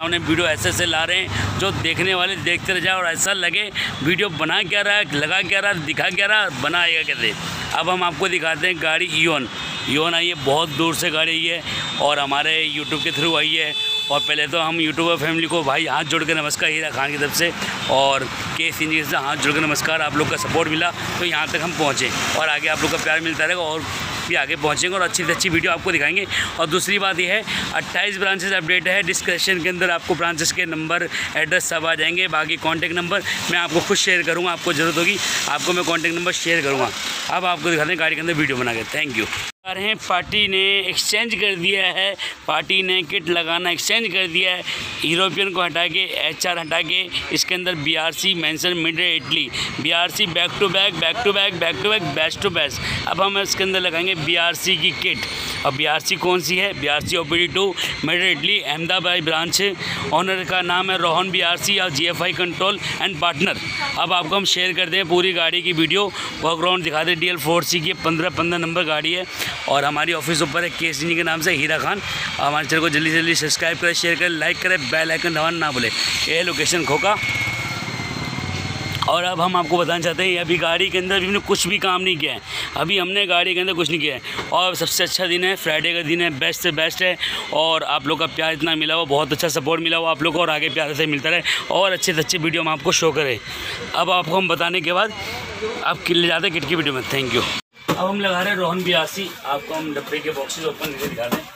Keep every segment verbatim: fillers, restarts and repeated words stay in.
हमने वीडियो ऐसे ऐसे ला रहे हैं जो देखने वाले देखते रह जाए और ऐसा लगे वीडियो बना क्या रहा है, लगा क्या रहा है, दिखा क्या रहा है, बनाएगा कैसे। अब हम आपको दिखाते हैं गाड़ी ईओन ईओन आई है, बहुत दूर से गाड़ी आई है और हमारे यूट्यूब के थ्रू आई है। और पहले तो हम यूट्यूबर फैमिली को भाई हाथ जोड़ के नमस्कार हीरा खान की तरफ से और के सिंह से हाथ जोड़ के नमस्कार। आप लोग का सपोर्ट मिला तो यहाँ तक हम पहुँचे और आगे आप लोग का प्यार मिलता रहेगा और भी आगे पहुँचेंगे और अच्छी से अच्छी वीडियो आपको दिखाएंगे। और दूसरी बात यह है अट्ठाईस ब्रांचेस अपडेट है, डिस्क्रिप्शन के अंदर आपको ब्रांचेस के नंबर एड्रेस सब आ जाएंगे। बाकी कॉन्टैक्ट नंबर मैं आपको खुद शेयर करूँगा, आपको ज़रूरत होगी आपको मैं कॉन्टैक्ट नंबर शेयर करूँगा। अब आपको दिखाते हैं गाड़ी के अंदर वीडियो बना के। Thank you. हैं पार्टी ने एक्सचेंज कर दिया है, पार्टी ने किट लगाना एक्सचेंज कर दिया है। यूरोपियन को हटा के एच आर हटा के इसके अंदर B R C mention mid Italy, B R C back to back back to back back to back best to best. अब हम इसके अंदर लगाएंगे बी आर सी की किट। और बी आर सी कौन सी है? B R C O P D to mid Italy Ahmedabad branch. Owner का नाम है रोहन बी आर सी और G F I control and partner. अब आपको हम शेयर कर दें पूरी गाड़ी की वीडियो, बैकग्राउंड दिखा दें। डी एल फोर सी की पंद्रह पंद्रह नंबर गाड़ी है और हमारी ऑफिस ऊपर है के सिंह के नाम से हीरा खान। हमारे चैनल को जल्दी से जल्दी सब्सक्राइब करें, शेयर करें, लाइक करें, बेल आइकन दबाना ना भूलें। ये है लोकेशन खोका। और अब हम आपको बताना चाहते हैं अभी गाड़ी के अंदर भी हमने कुछ भी काम नहीं किया है, अभी हमने गाड़ी के अंदर कुछ नहीं किया है। और सबसे अच्छा दिन है, फ्राइडे का दिन है, बेस्ट से बेस्ट है। और आप लोग का प्यार इतना मिला हुआ, बहुत अच्छा सपोर्ट मिला हुआ आप लोग को और आगे प्यार से मिलता रहे और अच्छे से अच्छे वीडियो हम आपको शो करें। अब आपको हम बताने के बाद आप ले जाते हैं किट की वीडियो में। Thank you. अब हम लगा रहे हैं रोहन बी आर सी। आपको हम डब्बे के बॉक्सेस ओपन करके दिखा दें।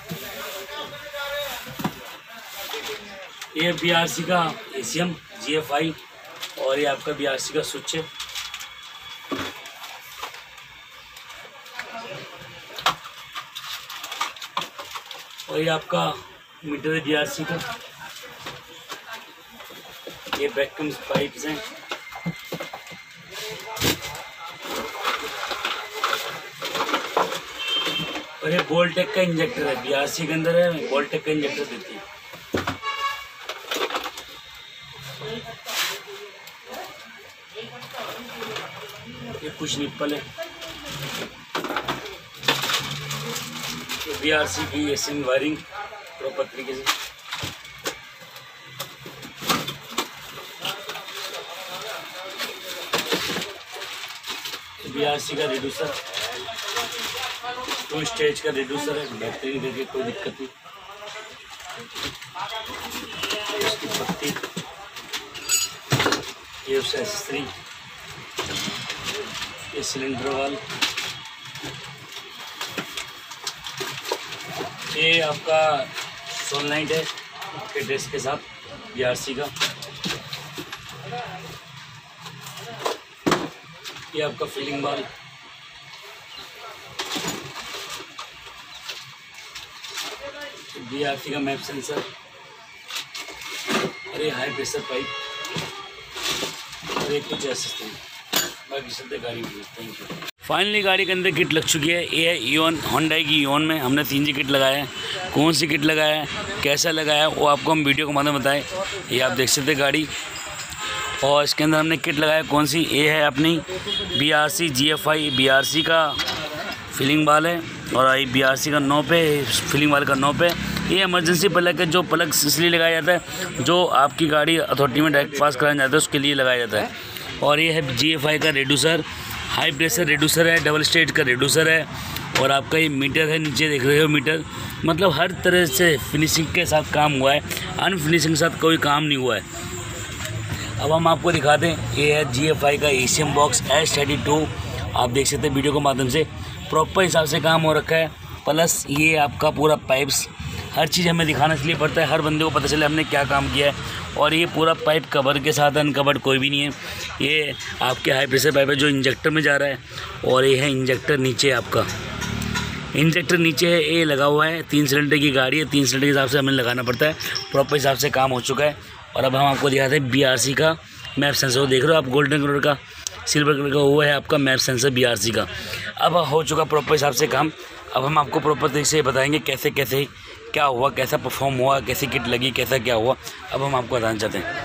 ये बी आर सी का A C M G F आई और ये आपका बी आर सी का स्विच है। और ये आपका मीटर है बी आर सी का। ये वैक्यूम पाइप्स हैं। और ये वोल्टेक का इंजेक्टर है, बी आर सी के अंदर है वोल्टेक का इंजेक्टर देती है। ये कुछ निप्पल है, ये बी आर सी की एसिंग वायरिंग प्रॉपर तरीके से। बी आर सी का रिड्यूसर, टू स्टेज का रिड्यूसर है, बेहतरीन देखिए कोई दिक्कत नहीं। इसकी पत्ती, ये उससे एसेसरी, ये सिलेंडर वाल, ये आपका सोलनाइट है के ड्रेस के साथ बी आर सी का। ये आपका फिलिंग बाल, बी आर सी का मैप सेंसर और ये हाई प्रेशर पाइप और ये कुछ ऐसे थी। बाकी चलते गाड़ी में। Thank you. फाइनली गाड़ी के अंदर किट लग चुकी है। ये है ईओन, होंडा की ईओन में हमने तीन जी किट लगाया है। कौन सी किट लगाया है, कैसा लगाया है, वो आपको हम वीडियो के माध्यम में बताएं। ये आप देख सकते गाड़ी और इसके अंदर हमने किट लगाया कौन सी। ये है अपनी B R C G F I B R C का फिलिंग बाल है और आई बी आर सी का नॉब है, फिलिंग वाल का नॉब है। ये इमरजेंसी प्लग है, जो प्लग इसलिए लगाया जाता है जो आपकी गाड़ी अथॉरिटी में डायरेक्ट पास कराया जाता है उसके लिए लगाया जाता है। और ये है जी एफ आई का रेड्यूसर, हाई प्रेशर रेड्यूसर है, डबल स्टेज का रेड्यूसर है। और आपका ये मीटर है, नीचे देख रहे हो मीटर, मतलब हर तरह से फिनिशिंग के साथ काम हुआ है, अनफिनिशिंग के साथ कोई काम नहीं हुआ है। अब हम आपको दिखा दें, ये है जी एफ आई का A C M box S thirty two. आप देख सकते हैं वीडियो के माध्यम से प्रॉपर हिसाब से काम हो रखा है। प्लस ये आपका पूरा पाइप्स, हर चीज़ हमें दिखाना इसलिए पड़ता है, हर बंदे को पता चले हमने क्या काम किया है। और ये पूरा पाइप कवर के साथ, अनकवर्ड कोई भी नहीं है। ये आपके हाई प्रेशर पाइप है जो इंजेक्टर में जा रहा है। और ये है इंजेक्टर नीचे, आपका इंजेक्टर नीचे है, ये लगा हुआ है। तीन सिलेंडर की गाड़ी है, तीन सिलेंडर के हिसाब से हमें लगाना पड़ता है, प्रॉपर हिसाब से काम हो चुका है। और अब हम आपको दिखाते हैं बी आर सी का मैप सेंसर। देख रहे हो आप गोल्डन कलर का, सिल्वर कलर का, वो है आपका map sensor B R C का। अब हो चुका प्रॉपर हिसाब से काम। अब हम आपको प्रॉपर तरीके से बताएंगे कैसे कैसे क्या हुआ, कैसा परफॉर्म हुआ, कैसी किट लगी, कैसा क्या हुआ। अब हम आपको बताना चाहते हैं।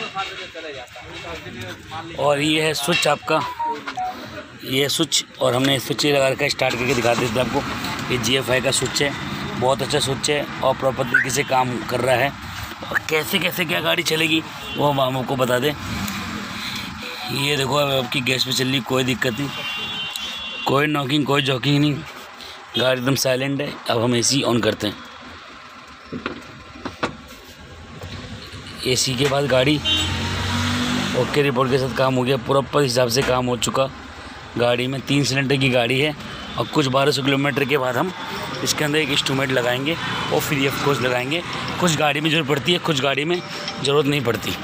और ये है स्विच आपका, ये स्विच, और हमने स्विच लगा रखा है, स्टार्ट करके दिखा देते हैं आपको। ये जी एफ आई का स्विच है, बहुत अच्छा स्विच है और प्रॉपर तरीके से काम कर रहा है। और कैसे कैसे क्या गाड़ी चलेगी वो हम आपको बता दें। ये देखो अब आपकी गैस पे चल रही, कोई दिक्कत नहीं, कोई नॉकिंग कोई जॉकिंग नहीं, गाड़ी एकदम साइलेंट है। अब हम एसी ऑन करते हैं। एसी के बाद गाड़ी ओके रिपोर्ट के साथ काम हो गया, प्रॉपर हिसाब से काम हो चुका। गाड़ी में तीन सिलेंडर की गाड़ी है और कुछ बारह सौ किलोमीटर के बाद हम इसके अंदर एक इंस्ट्रूमेंट लगाएंगे और फ्री ऑफ कॉस्ट लगाएंगे। कुछ गाड़ी में ज़रूरत पड़ती है, कुछ गाड़ी में ज़रूरत नहीं पड़ती।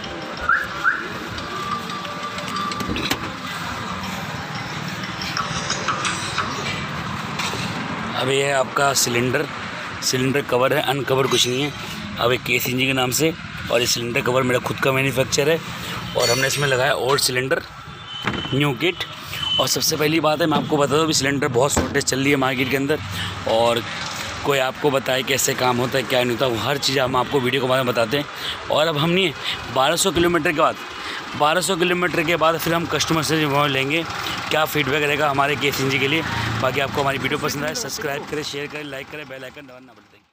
अब ये है आपका सिलेंडर, सिलेंडर कवर है, अनकवर कुछ नहीं है। अब एक केस इंजन के नाम से, और ये सिलेंडर कवर मेरा खुद का मैन्युफैक्चर है और हमने इसमें लगाया ओल्ड सिलेंडर न्यू किट। और सबसे पहली बात है मैं आपको बता दूँ अभी सिलेंडर बहुत शॉर्टेज चल रही है मार्केट के अंदर, और कोई आपको बताए कैसे काम होता है क्या नहीं होता, वो हर चीज़ हम आपको वीडियो के बारे में बताते हैं। और अब हम नहीं बारह सौ किलोमीटर के बाद बारह सौ किलोमीटर के बाद फिर हम कस्टमर से रिव्यू लेंगे, क्या फीडबैक रहेगा हमारे केस इंजन के लिए। बाकी आपको हमारी वीडियो पसंद आए, सब्सक्राइब करें, शेयर करें, लाइक करें, बेल आइकन दबाना ना भूलें।